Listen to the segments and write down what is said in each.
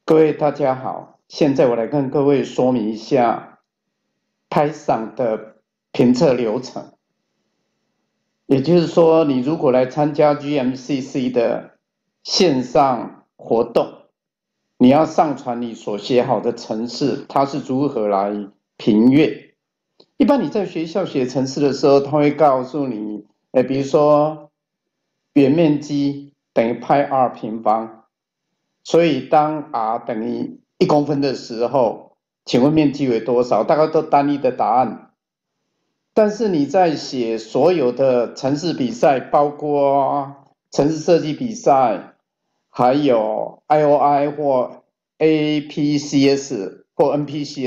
各位大家好，现在我来跟各位说明一下 Python 的评测流程。也就是说，你如果来参加 GMCC 的线上活动，你要上传你所写好的程式，它是如何来评阅。一般你在学校写程式的时候，它会告诉你，比如说圆面积等于派 r 平方，所以当 r 等于1公分的时候，请问面积为多少？大概都单一的答案。但是你在写所有的程式比赛，包括程式设计比赛，还有 IOI 或 APCS 或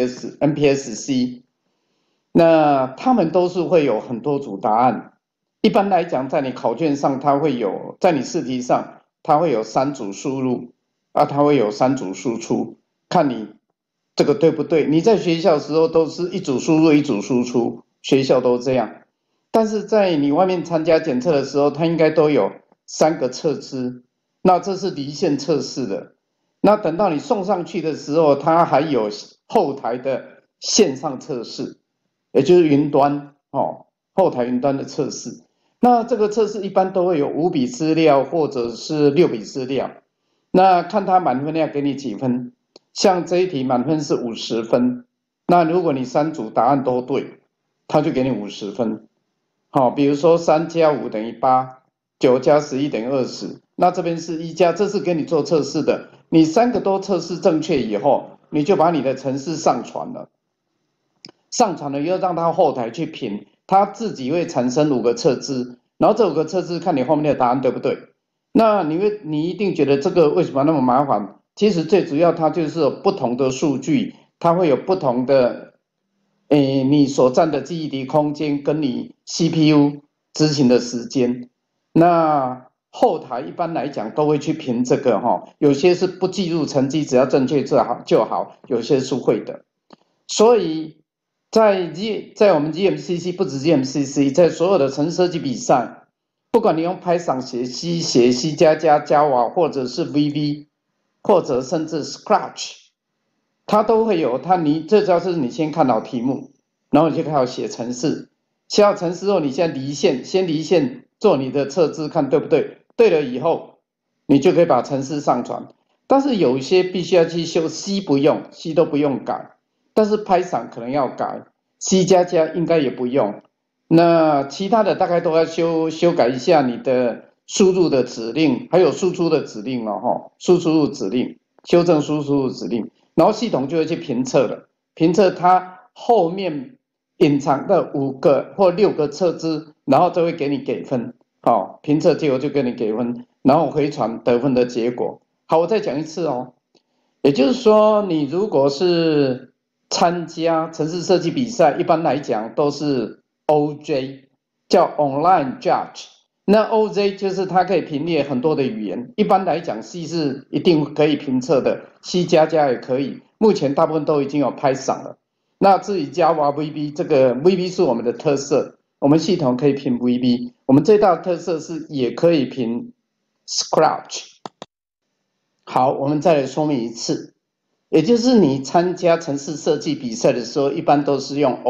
NPCS、NPSC，那他们都是会有很多组答案。一般来讲，在你考卷上，它会有，在你试题上，它会有3组输入，它会有3组输出，看你这个对不对。你在学校的时候都是一组输入一组输出，学校都这样。但是在你外面参加检测的时候，它应该都有3个测资，那这是离线测试的。那等到你送上去的时候，它还有后台的线上测试，也就是云端后台云端的测试。那这个测试一般都会有5笔资料或者是6笔资料，那看它满分要给你几分。像这一题满分是50分，那如果你3组答案都对，它就给你50分。比如说3加5等于8， 9加11等于20，那这边是1加，这是给你做测试的。你3个都测试正确以后，你就把你的程式上传了。上传了以后让它后台去评，它自己会产生5个测资，然后这5个测资看你后面的答案对不对。那你一定觉得这个为什么那么麻烦？其实最主要它就是有不同的数据，它会有不同的，你所占的记忆体空间跟你 CPU 执行的时间。那后台一般来讲都会去评这个有些是不计入成绩，只要正确就好，有些是会的。所以在我们 GMCC 不止 GMCC， 在所有的程式设计比赛，不管你用 Python 写 C 加加 Java 或者是 VB， 或者甚至 Scratch， 它都会有这主要是你先看到题目，然后你就开始写程式。写好程式后，你现在先离线做你的测试，看对不对？对了以后，你就可以把程式上传。但是有一些必须要去修 ，C 不用，C 都不用改。但是 Python 可能要改，C 加加应该也不用。那其他的大概都要修改一下你的输入的指令，还有输出的指令输出入指令，修正输出入指令，然后系统就会去评测了，评测它后面隐藏的5个或6个测资，然后就会给你给分，评测结果就给你给分，然后回传得分的结果。好，我再讲一次哦。也就是说，你如果是参加程式设计比赛，一般来讲都是 OJ， 叫 Online Judge。那 OJ 就是它可以评列很多的语言，一般来讲 C 是一定可以评测的，C 加加也可以。目前大部分都已经有Python了。那至于 Java VB， 这个 VB 是我们的特色，我们系统可以评 VB， 我们最大的特色是也可以评 Scratch。好，我们再来说明一次，也就是你参加程式设计比赛的时候，一般都是用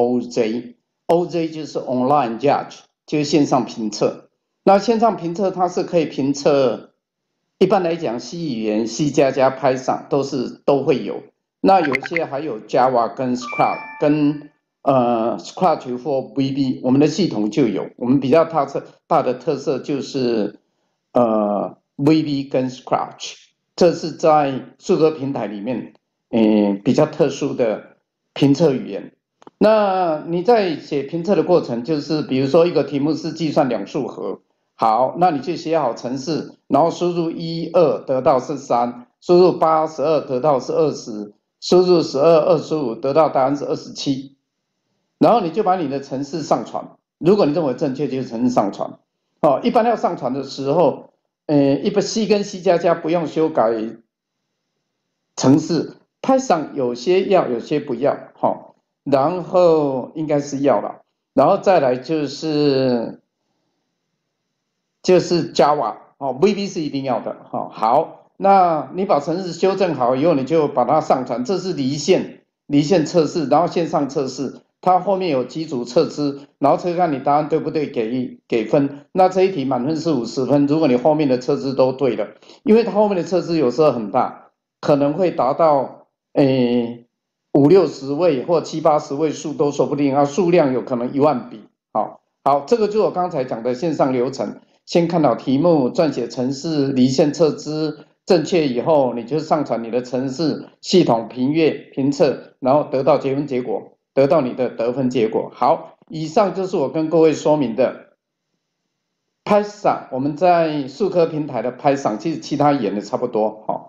OJ，OJ 就是 Online Judge， 就是线上评测。那线上评测它是可以评测，一般来讲 C 语言、C 加加、Python 都会有。那有些还有 Java 跟 Scratch 或 VB， 我们的系统就有。我们比较大的特色就是VB 跟 Scratch。这是在数科平台里面，比较特殊的评测语言。那你在写评测的过程，就是比如说一个题目是计算两数和，好，那你去写好程式，然后输入1、2得到是3，输入8、12得到是20，输入12、25得到答案是27，然后你就把你的程式上传。如果你认为正确，就是程式上传。一般要上传的时候，一般 C 跟 C 加加不用修改程式 ，Python 有些要，有些不要，然后应该是要了，然后再来就是 Java，VB 是一定要的，好， 那你把程式修正好以后，你就把它上传，这是离线测试，然后线上测试，它后面有基础测试，然后测看你答案对不对给分。那这一题满分是50分，如果你后面的测试都对了，因为它后面的测试有时候很大，可能会达到50-60位或70-80位数都说不定，啊，数量有可能10000笔。好，这个就是我刚才讲的线上流程。先看到题目，撰写程式，离线测知，正确以后，你就上传你的程式，系统评阅、评测，然后得到结果，得到你的得分结果。好，以上就是我跟各位说明的 Python，我们在数科平台的 Python，其实其他演的差不多。